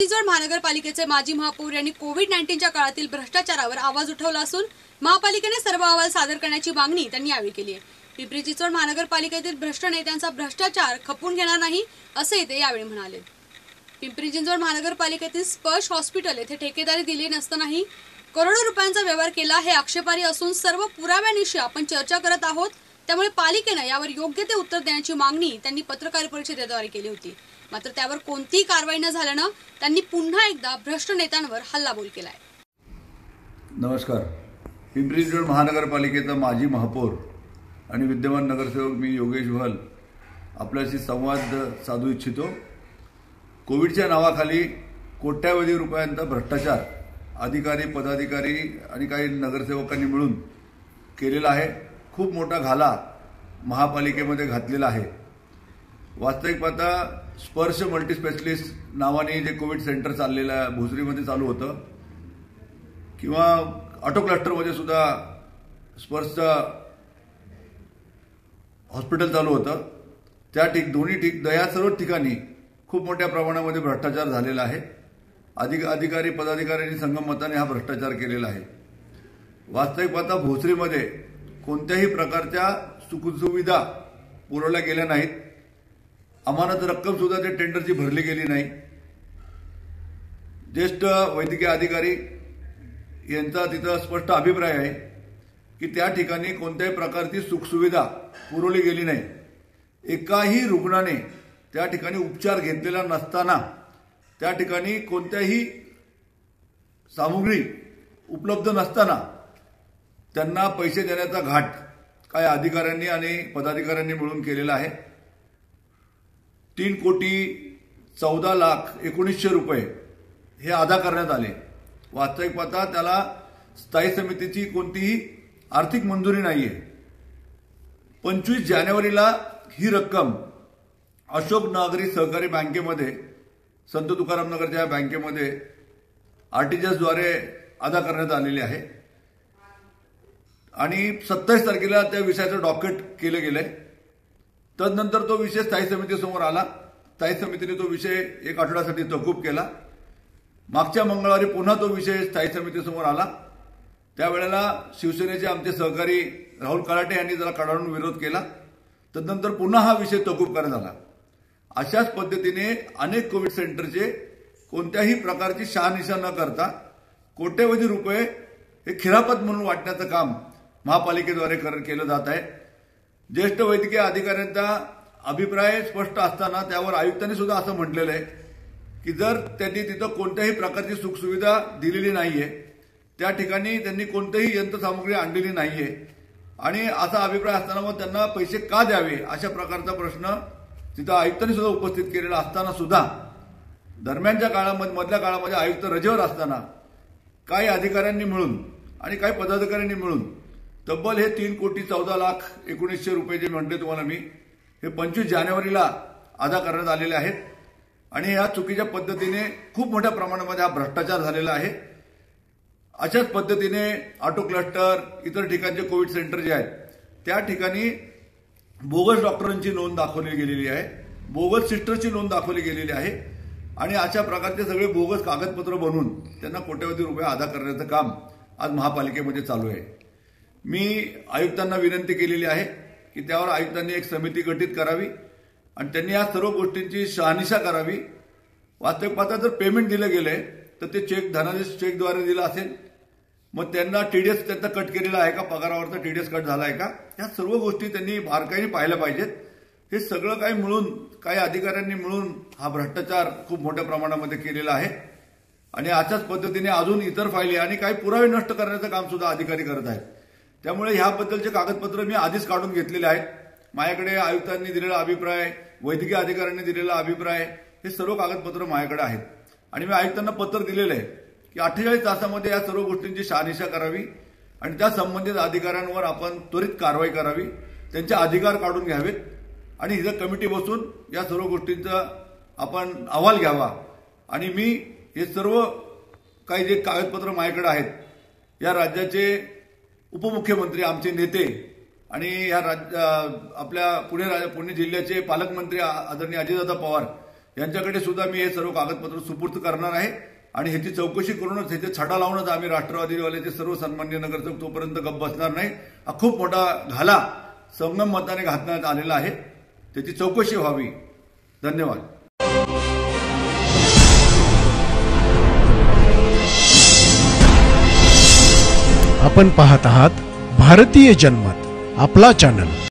चिंचवड महानगरपालिकेचे माजी महापौर यांनी कोविड-19च्या काळातील भ्रष्टाचारावर आवाज उठवला असून महापालिकेने सर्व अहवाल सादर करण्याची मागणी त्यांनी यावेळी केली आहे। पिंपरी चिंचवड महानगरपालिकेतील भ्रष्ट नेत्यांचा भ्रष्टाचार खपवून घेणार नाही असे ते यावेळी म्हणाले। पिंपरी चिंचवड महानगरपालिकेतील स्पर्श हॉस्पिटल येथे ठेकेदारी दिली नसतानाही करोडो रुपयांचा व्यवहार केला हे आक्षेपार्ह असून सर्व पुराव्यानिशी आपण चर्चा करत आहोत। त्यामुळे पालिकेने यावर योग्य ते उत्तर देण्याची मागणी त्यांनी पत्रकार परिषदेद्वारे केली होती। मात्र त्यावर कोणतीही कारवाई न झाल्याने त्यांनी पुन्हा एकदा भ्रष्ट नेत्यांवर हल्लाबोल केलाय। नमस्कार। पिंपरी चिंचवड महानगरपालिकेचा माजी महापौर आणि विद्यमान नगरसेवक मी योगेश वहल आपल्याशी संवाद साधू इच्छितो। कोविडच्या नावाखाली कोट्यावधी रुपयांचा भ्रष्टाचार अधिकारी पदाधिकारी आणि काही नगरसेवकांनी मिळून केलेला आहे। खूप मोठा घाला महापालिकेमध्ये घातलेला आहे। वास्तविक पाहता स्पर्श मल्टी स्पेशलिस्ट नावाने जे कोविड सेंटर चाललेलं भोसरीमध्ये चालू होतं किंवा ऑटो क्लस्टरमध्ये सुद्धा स्पर्शचं हॉस्पिटल चालू होतं, त्या दोन्ही या सर्व ठिकाणी खूप मोठ्या प्रमाणामध्ये भ्रष्टाचार झालेला आहे। अधिकारी पदाधिकाऱ्यांनी संगमताने हा भ्रष्टाचार केलेला आहे। वास्तविक पाहता भोसरीमध्ये कोणत्याही प्रकारच्या सुखसुविधा पुरवल्या गेल्या नाहीत। अमानत रक्कम सुद्धा त्या टेंडरची भरली गेली नाही। ज्येष्ठ वैद्यकीय अधिकारी यांचा तिथं स्पष्ट अभिप्राय आहे की त्या ठिकाणी कोणत्याही प्रकारची सुखसुविधा पुरवली गेली नाही। एकाही रुग्णाने त्या ठिकाणी उपचार घेतलेला नसताना त्या ठिकाणी कोणत्याही सामुग्री उपलब्ध नसताना त्यांना पैसे देण्याचा घाट काही अधिकाऱ्यांनी आणि पदाधिकाऱ्यांनी मिळून केलेला आहे। 3,14,19,00,000 रुपये हे अदा करण्यात आले। वास्तविक पाहता त्याला स्थायी समितीची कोणतीही आर्थिक मंजुरी नाहीये। 25 जानेवारीला ही रक्कम अशोक नागरी सहकारी बँकेमध्ये संत तुकाराम नगरच्या बँकेमध्ये आरटीजीएस द्वारे अदा करण्यात आलेली आहे आणि 27 तारखेला त्या विषयाचं डॉकेट केले गेले। तदनंतर तो विषय स्थायी समितीसमोर आला। स्थायी समितीने तो विषय एक आठवड्यासाठी तहकूब केला। मागच्या मंगळवारी पुन्हा तो विषय स्थायी समितीसमोर आला। त्यावेळेला शिवसेनेचे आमचे सहकारी राहुल कराटे यांनी त्याला कडाडून विरोध केला। तदनंतर पुन्हा हा विषय तहकूब करण्यात आला। अशाच पद्धतीने अनेक कोविड सेंटरचे कोणत्याही प्रकारची शहानिशा न करता कोट्यवधी रुपये हे खिरापत म्हणून वाटण्याचं काम महापालिकेद्वारे केलं जात आहे। ज्येष्ठ वैद्यकीय अधिकाऱ्यांचा अभिप्राय स्पष्ट असताना त्यावर आयुक्तांनी सुद्धा असं म्हटलेलं आहे की जर त्यांनी तिथं कोणत्याही प्रकारची सुखसुविधा दिलेली नाहीये, त्या ठिकाणी त्यांनी कोणतीही यंत्रसामुग्री आणलेली नाहीये आणि असा अभिप्राय असताना मग त्यांना पैसे का द्यावे अशा प्रकारचा प्रश्न तिथं आयुक्तांनी सुद्धा उपस्थित केलेला असताना सुद्धा दरम्यानच्या काळामध्ये मधल्या काळामध्ये आयुक्त रजेवर असताना काही अधिकाऱ्यांनी मिळून आणि काही पदाधिकाऱ्यांनी मिळून तब्बल हे 3,14,19,00,000 रुपये जे म्हटले तुम्हाला मी हे 25 जानेवारीला अदा करण्यात आलेले आहेत आणि या चुकीच्या पद्धतीने खूप मोठ्या प्रमाणामध्ये हा भ्रष्टाचार झालेला आहे। अशाच पद्धतीने ऑटो क्लस्टर इतर ठिकाणचे कोविड सेंटर जे आहेत त्या ठिकाणी बोगस डॉक्टरांची नोंद दाखवली गेलेली आहे, बोगस सिस्टरची नोंद दाखवली गेलेली आहे आणि अशा प्रकारचे सगळे बोगस कागदपत्र बनवून त्यांना कोट्यवधी रुपये अदा करण्याचं काम आज महापालिकेमध्ये चालू आहे। मी आयुक्तांना विनंती केलेली आहे की त्यावर आयुक्तांनी एक समिती गठीत करावी आणि त्यांनी या सर्व गोष्टींची शहानिशा करावी। वास्तविक पाहता जर पेमेंट दिलं गेलंय तर ते धनादेश चेकद्वारे दिलं असेल, मग त्यांना टीडीएस त्यांचा कट केलेला आहे का, पगारावरचा टीडीएस कट झाला आहे का, या सर्व गोष्टी त्यांनी बारकाईने पाहिल्या पाहिजेत। हे सगळं काही मिळून काही अधिकाऱ्यांनी मिळून हा भ्रष्टाचार खूप मोठ्या प्रमाणामध्ये केलेला आहे आणि अशाच पद्धतीने अजून इतर फायली आणि काही पुरावे नष्ट करण्याचं काम सुद्धा अधिकारी करत आहेत। त्यामुळे ह्याबद्दलचे कागदपत्र मी आधीच काढून घेतलेले आहेत। माझ्याकडे आयुक्तांनी दिलेला अभिप्राय, वैद्यकीय अधिकाऱ्यांनी दिलेला अभिप्राय, हे सर्व कागदपत्र माझ्याकडे आहेत आणि मी आयुक्तांना पत्र दिलेलं आहे की 48 तासामध्ये या सर्व गोष्टींची शहानिशा करावी आणि त्या संबंधित अधिकाऱ्यांवर आपण त्वरित कारवाई करावी, त्यांचे अधिकार काढून घ्यावेत आणि इथं कमिटी बसून या सर्व गोष्टींचा आपण अहवाल घ्यावा आणि मी हे सर्व काही जे कागदपत्र माझ्याकडे आहेत या राज्याचे उपमुख्यमंत्री आमचे नेते आणि या आपल्या पुणे जिल्ह्याचे पालकमंत्री आदरणीय अजितदादा पवार यांच्याकडे सुद्धा मी हे सर्व कागदपत्र सुपूर्द करणार आहे आणि ह्याची चौकशी करूनच ह्याचे छडा लावूनच आम्ही राष्ट्रवादीवाल्याचे सर्व सन्मान्य नगरसेवक तोपर्यंत गप्प बसणार नाही. हा खूप मोठा घाला संगम मताने घातण्यात आलेला आहे. त्याची चौकशी व्हावी. धन्यवाद. आपण पाहत आहात भारतीय जनमत, आपला चॅनल.